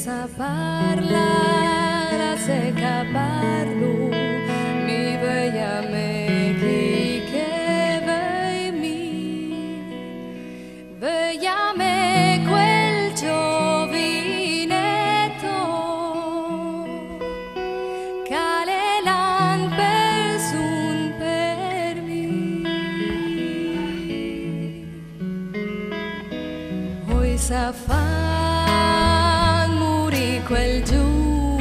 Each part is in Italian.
sa parlar, se caparlo, mi veia me che vei mi, veia me quel giovinetto, cale l'an persun per mi, oi sa quel giù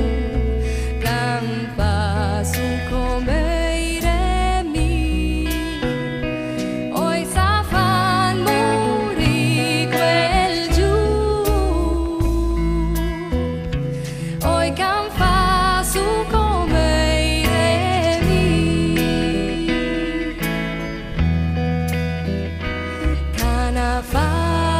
campa su come i remi, oi sa fan muri quel giù, oi campa su come i remi, cana fa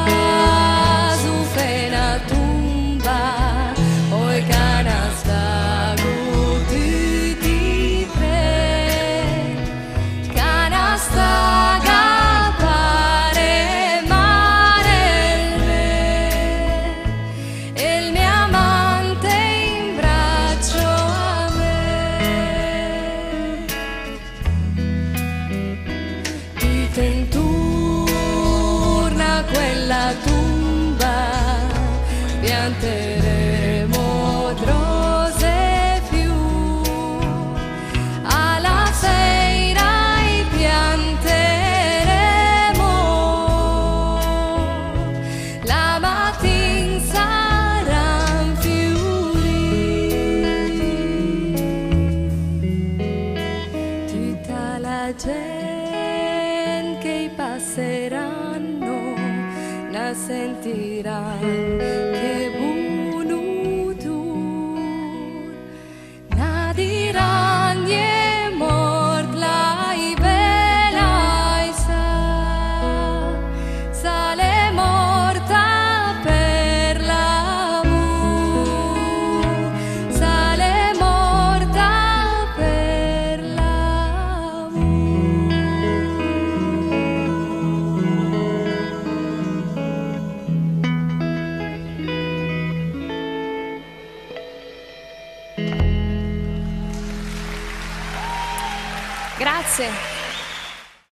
intorno quella tumba pianteremo rose più, alla sera e pianteremo, la mattina saranno fiori, tutta la gente che passeranno la sentiranno che buono tu, la diranno è mort la bella e sa l'è morta per l'amore, sa l'è morta per l'amore. Grazie.